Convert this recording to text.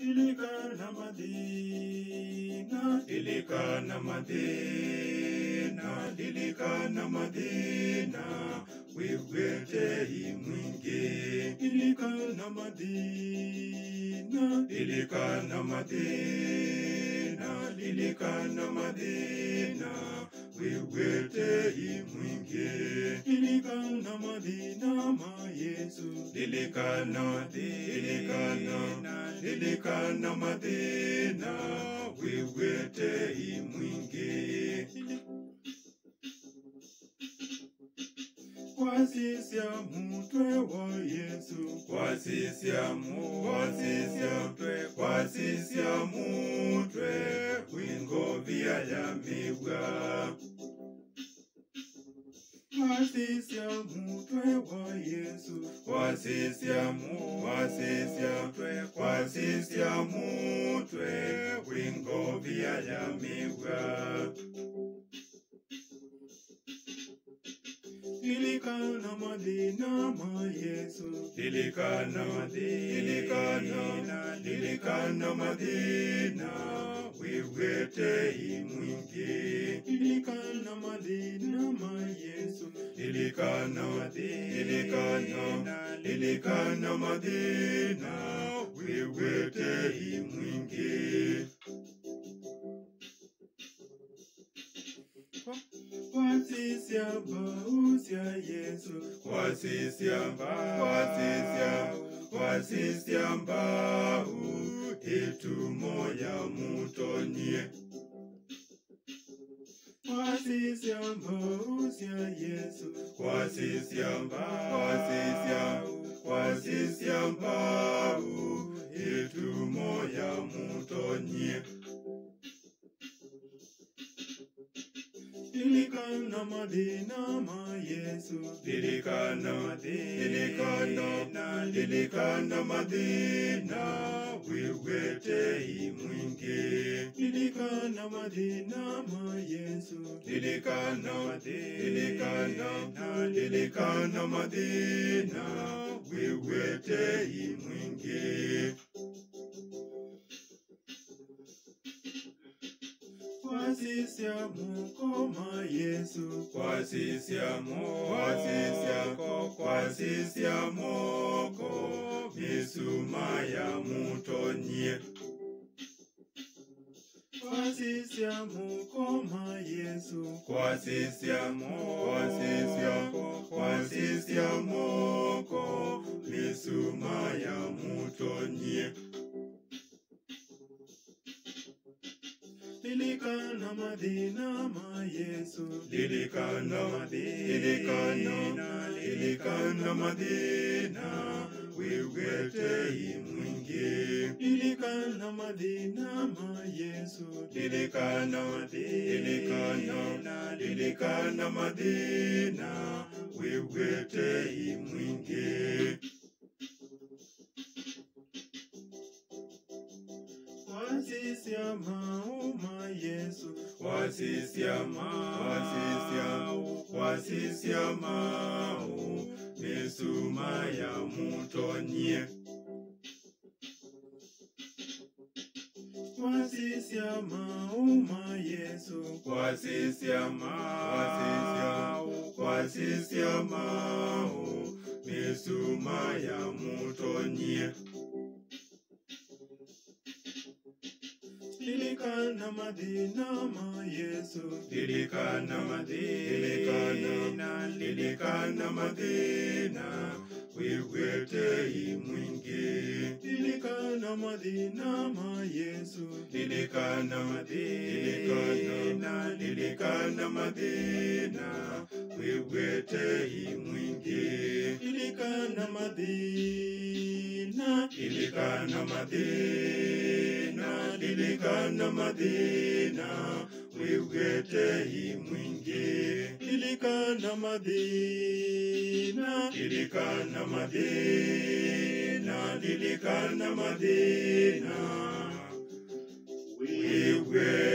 Lilikana Madina, Lilikana Madina, Lilikana Madina, wigwete imwingi. Lilikana Madina, Lilikana Madina, Lilikana Madina, wigwete imwingi. Lilikana Madina ma Yesu, Lilikana Madina, Lilikana Madina, wigwete imwingi. Kwasisia mutwe wa Yesu, kwasisia mutwe, wingo vya yamibwa. Kwasisia mutwe wa Yesu, kwasisia mutwe, wingo vya yamibwa. Lilikana Madina ma Yesu, Lilikana Madina, wigwete imwingi. Lilikana Madina ma Yesu, Lilikana Madina, wigwete imwingi. Kwasisia mbausia Yesu, kwasisia mbau, etumo ya mutonye. Kwasisia mbausia Yesu, kwasisia mbau, etumo ya mutonye. Lilikana Madina ma Yesu, Lilikana Madina, wigwete imwingi. Lilikana Madina ma Yesu, Lilikana Madina, wigwete imwingi. Kwasisia mukoma Yesu, kwasisia moko, misuma ya mutonye. Kwasisia mukoma Yesu, kwasisia moko, misuma ya mutonye. Lilikana Madina ma Yesu, Lilikana Madina, wigwete imwingi. Lilikana Madina ma Yesu, Lilikana Madina, wigwete imwingi. Kwasisia mauma Yesu, kwasisia mau, misuma ya mutonye. Kwasisia mauma Yesu, kwasisia mau, misuma ya mutonye. Lilikana Madina ma Yesu, Lilikana Madina, wigwete imwingi. Lilikana Madina ma Yesu, Lilikana Madina, wigwete imwingi. Lilikana Madina, Lilikana Madina, wigwete imwingi. Lilikana Madina, wigwete